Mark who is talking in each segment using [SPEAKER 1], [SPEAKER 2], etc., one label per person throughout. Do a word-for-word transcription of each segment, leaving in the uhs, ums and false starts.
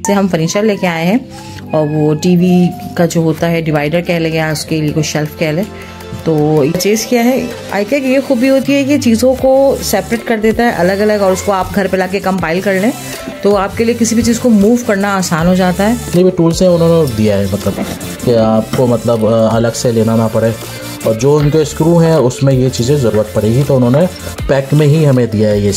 [SPEAKER 1] से हम फर्नीचर लेके आए हैं और वो टीवी का जो होता है डिवाइडर कह लें या उसके लिए कोई शेल्फ कह लें, तो परचेज़ किया है। आइकिया की ये खूबी होती है कि चीज़ों को सेपरेट कर देता है अलग अलग, और उसको आप घर पे लाके कंपाइल कर लें तो आपके लिए किसी भी चीज़ को मूव करना आसान हो जाता है।
[SPEAKER 2] जितने भी टूल्स हैं उन्होंने दिया है, मतलब कि आपको मतलब अलग से लेना ना पड़े, और जो उनके स्क्रू हैं उसमें ये चीज़ें ज़रूरत पड़ेगी तो उन्होंने पैक में ही हमें दिया है ये।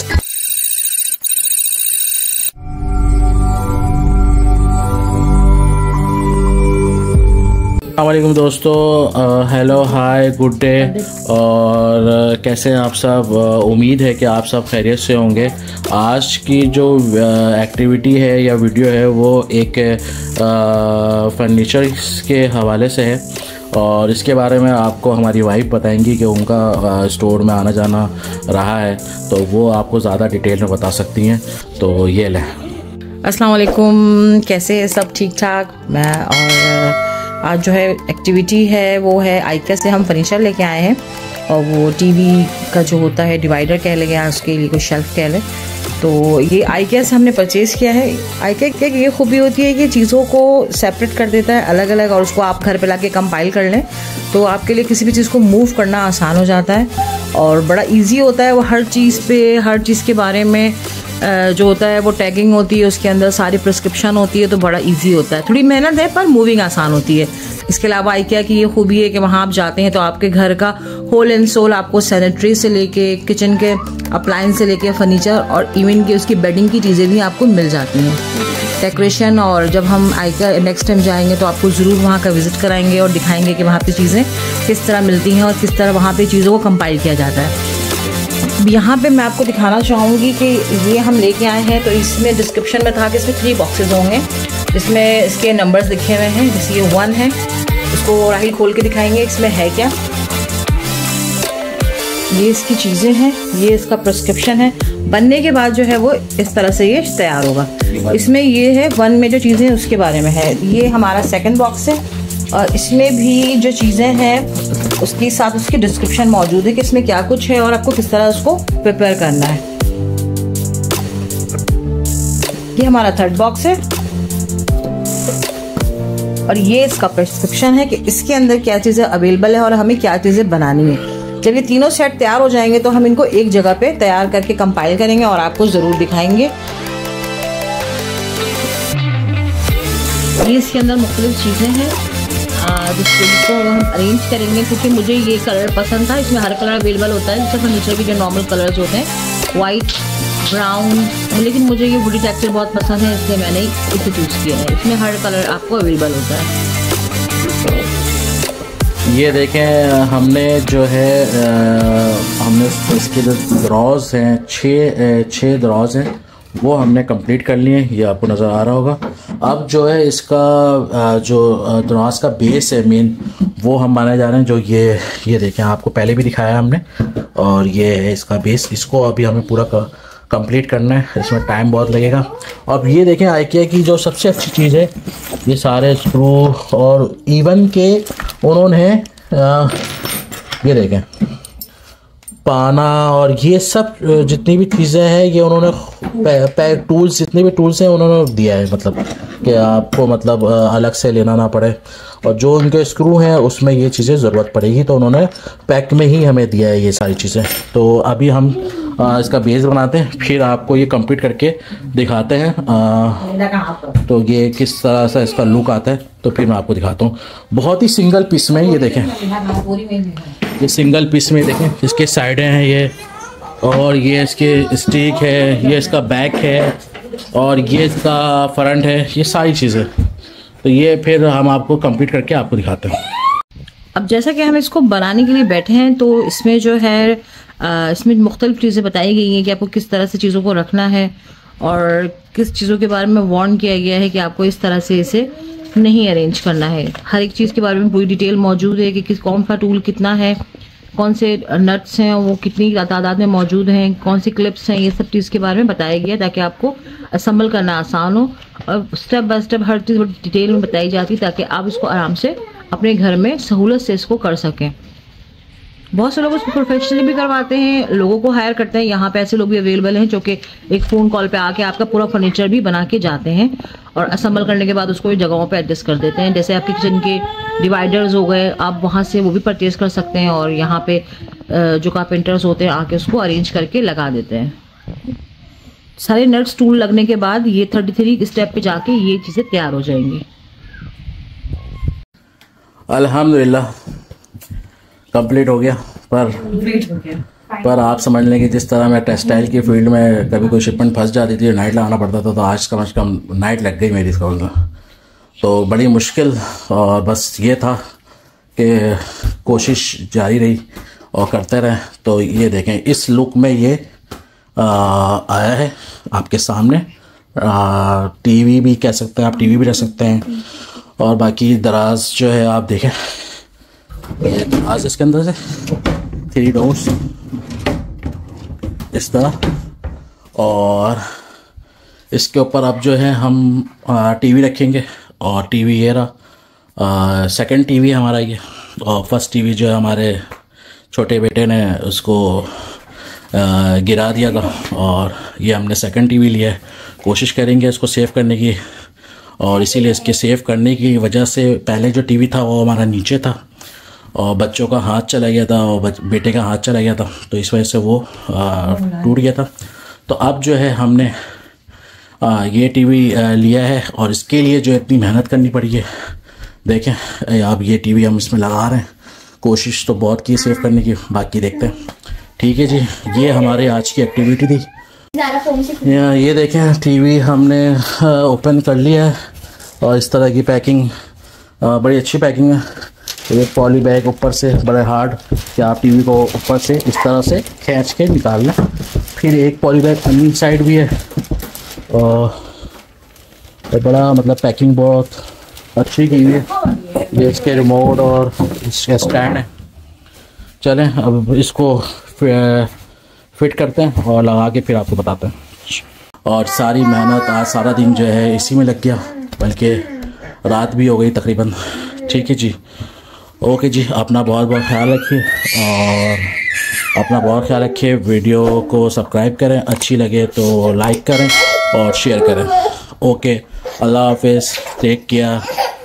[SPEAKER 2] अस्सलामुअलैकुम दोस्तों, हेलो हाय गुड डे, और uh, कैसे हैं आप सब। uh, उम्मीद है कि आप सब खैरियत से होंगे। आज की जो एक्टिविटी uh, है या वीडियो है वो एक फर्नीचर uh, के हवाले से है, और इसके बारे में आपको हमारी वाइफ बताएंगी कि उनका स्टोर में आना जाना रहा है, तो वो आपको ज़्यादा डिटेल में बता सकती हैं। तो ये लें।
[SPEAKER 1] अस्सलाम वालेकुम, कैसे हैं सब? ठीक ठाक। मैं और आज जो है एक्टिविटी है वो है आइकिया से हम फर्नीचर लेके आए हैं, और वो टीवी का जो होता है डिवाइडर कह लें या उसके लिए कोई शेल्फ कह लें, तो ये आइकिया से हमने परचेज़ किया है। आइकिया की ये खूबी होती है कि चीज़ों को सेपरेट कर देता है अलग अलग, और उसको आप घर पे लाके कंपाइल कर लें तो आपके लिए किसी भी चीज़ को मूव करना आसान हो जाता है और बड़ा इजी होता है। वो हर चीज़ पे हर चीज़ के बारे में जो होता है वो टैगिंग होती है, उसके अंदर सारी प्रिस्क्रिप्शन होती है, तो बड़ा इजी होता है। थोड़ी मेहनत है पर मूविंग आसान होती है। इसके अलावा आइकिया की ये खूबी है कि वहाँ आप जाते हैं तो आपके घर का होल एंड सोल आपको सैनिटरी से लेके किचन के अप्लायंस से लेके फर्नीचर और इवन की उसकी बेडिंग की चीज़ें भी आपको मिल जाती हैं, डेकोरेशन। और जब हम आइकिया नेक्स्ट टाइम जाएंगे तो आपको ज़रूर वहाँ का विज़िट कराएंगे और दिखाएंगे कि वहाँ पे चीज़ें किस तरह मिलती हैं और किस तरह वहाँ पे चीज़ों को कंपाइल किया जाता है। यहाँ पे मैं आपको दिखाना चाहूँगी कि ये हम लेके आए हैं, तो इसमें डिस्क्रिप्शन में था कि इसमें थ्री बॉक्सेस होंगे जिसमें इसके नंबर्स लिखे हुए हैं। जैसे ये वन है, इसको राहिल खोल के दिखाएंगे इसमें है क्या। ये इसकी चीज़ें हैं, ये इसका प्रिस्क्रिप्शन है। बनने के बाद जो है वो इस तरह से ये तैयार होगा। इसमें ये है वन में जो चीज़ें उसके बारे में है। ये हमारा सेकेंड बॉक्स है, और इसमें भी जो चीज़ें हैं उसके साथ उसकी डिस्क्रिप्शन मौजूद है कि इसमें क्या कुछ है और आपको किस तरह उसको प्रिपेयर करना है। ये हमारा थर्ड बॉक्स है, और ये इसका प्रिस्क्रिप्शन है कि इसके अंदर क्या चीज़ें अवेलेबल है और हमें क्या चीज़ें बनानी है। जब ये तीनों सेट तैयार हो जाएंगे तो हम इनको एक जगह पे तैयार करके कंपाइल करेंगे और आपको ज़रूर दिखाएंगे। ये इसके अंदर मुख्तलिफ चीज़ें हैं जिसको हम अरेंज करेंगे, क्योंकि मुझे ये कलर पसंद था। इसमें हर कलर अवेलेबल होता है, जैसे फर्नीचर के जो नॉर्मल कलर्स होते हैं, वाइट, ब्राउन, लेकिन मुझे ये वुडी टेक्सचर बहुत पसंद है इसलिए मैंने इसे चूज़ किया है। इसमें हर कलर आपको अवेलेबल होता है।
[SPEAKER 2] ये देखें, हमने जो है आ, हमने इसके जो ड्रॉज हैं, छः छः ड्रॉज हैं, वो हमने कंप्लीट कर लिए। ये आपको नज़र आ रहा होगा। अब जो है इसका जो दराज का बेस है मेन, वो हम बनाने जा रहे हैं। जो ये ये देखें, आपको पहले भी दिखाया हमने, और ये है इसका बेस। इसको अभी हमें पूरा कंप्लीट करना है, इसमें टाइम बहुत लगेगा। अब ये देखें, आइकिया की जो सबसे अच्छी चीज़ है, ये सारे स्क्रू और इवन के उन्होंने आ, ये देखें पाना और ये सब जितनी भी चीज़ें हैं ये उन्होंने पैक टूल्स जितने भी टूल्स हैं उन्होंने दिया है, मतलब कि आपको मतलब अलग से लेना ना पड़े, और जो उनके स्क्रू हैं उसमें ये चीज़ें ज़रूरत पड़ेगी तो उन्होंने पैक में ही हमें दिया है ये सारी चीज़ें। तो अभी हम आ, इसका बेस बनाते हैं, फिर आपको ये कंप्लीट करके दिखाते हैं। आ, तो ये किस तरह से इसका लुक आता है तो फिर मैं आपको दिखाता हूँ। बहुत ही सिंगल पीस में ये देखें, ये सिंगल पीस में देखें, इसके साइडें हैं ये, और ये इसके स्टिक है, ये इसका बैक है, और ये इसका फ्रंट है, ये सारी चीज़ें। तो ये फिर हम आपको कंप्लीट करके आपको दिखाते हैं।
[SPEAKER 1] अब जैसा कि हम इसको बनाने के लिए बैठे हैं, तो इसमें जो है आ, इसमें मुख्तलिफ चीज़ें बताई गई हैं कि आपको किस तरह से चीज़ों को रखना है, और किस चीज़ों के बारे में वार्न किया गया है कि आपको इस तरह से इसे नहीं अरेंज करना है। हर एक चीज़ के बारे में पूरी डिटेल मौजूद है कि किस कौन सा टूल कितना है, कौन से नट्स हैं वो कितनी तादाद में मौजूद हैं, कौन सी क्लिप्स हैं, ये सब चीज़ के बारे में बताया गया ताकि आपको असम्बल करना आसान हो, और स्टेप बाय स्टेप हर चीज़ डिटेल में बताई जाती ताकि आप इसको आराम से अपने घर में सहूलत से इसको कर सकें। बहुत से लोग उसको प्रोफेशनली भी करवाते हैं, लोगों को हायर करते हैं। यहाँ पे ऐसे लोग भी अवेलेबल हैं जो कि एक फ़ोन कॉल पे आके आपका पूरा फर्नीचर भी बना के जाते हैं। और असेंबल करने के बाद उसको जगहों पे एडजस्ट कर देते हैं। जैसे आपके किचन के डिवाइडर्स हो गए, आप वहाँ से वो भी परचेज़ कर सकते हैं और यहाँ पे जो कारपेंटर्स होते हैं आके उसको अरेंज करके लगा देते हैं। सारे नट्स टूल लगने के बाद ये थर्टी थ्री स्टेप पे जाके ये चीज़ें तैयार हो जाएंगी।
[SPEAKER 2] अल्हम्दुलिल्लाह कंप्लीट हो गया। पर पर आप समझ लें कि जिस तरह मैं टेक्सटाइल की फील्ड में कभी कोई शिपमेंट फंस जाती थी, नाइट लगाना पड़ता था, तो आज कम से कम नाइट लग गई मेरी इसका। तो बड़ी मुश्किल, और बस ये था कि कोशिश जारी रही और करते रहे। तो ये देखें, इस लुक में ये आ, आया है आपके सामने। टीवी भी कह सकते हैं आप, टीवी भी रख सकते हैं। और बाकी दराज जो है आप देखें, ये दराज इसके अंदर से थ्री डोर्स इस तरह, और इसके ऊपर अब जो है हम टीवी रखेंगे। और टीवी ये रहा, सेकंड टीवी हमारा ये, और फर्स्ट टीवी जो है हमारे छोटे बेटे ने उसको आ, गिरा दिया था, और ये हमने सेकंड टीवी लिया है। कोशिश करेंगे इसको सेव करने की, और इसीलिए इसके सेव करने की वजह से पहले जो टीवी था वो हमारा नीचे था और बच्चों का हाथ चला गया था और बेटे का हाथ चला गया था, तो इस वजह से वो टूट गया था। तो अब जो है हमने आ, ये टीवी आ, लिया है, और इसके लिए जो इतनी मेहनत करनी पड़ी है, देखें अब ये टीवी हम इसमें लगा रहे हैं। कोशिश तो बहुत की सेव करने की, बाकी देखते हैं। ठीक है जी, ये हमारे आज की एक्टिविटी थी। ये देखें टीवी हमने ओपन कर लिया है, और इस तरह की पैकिंग, बड़ी अच्छी पैकिंग है। एक पॉली बैग ऊपर से बड़े हार्ड कि आप टीवी को ऊपर से इस तरह से खींच के निकाल लें। फिर एक पॉली बैग अन्य साइड भी है, और बड़ा मतलब पैकिंग बहुत अच्छी की हुई है। ये इसके रिमोट और इसका स्टैंड है। चलें अब इसको फिट करते हैं और लगा के फिर आपको बताते हैं। और सारी मेहनत आज सारा दिन जो है इसी में लग गया, बल्कि रात भी हो गई तकरीबन। ठीक है जी, ओके जी, अपना बहुत बहुत ख्याल रखिए, और अपना बहुत ख्याल रखिए। वीडियो को सब्सक्राइब करें, अच्छी लगे तो लाइक करें और शेयर करें। ओके, अल्लाह हाफिज़, टेक केयर।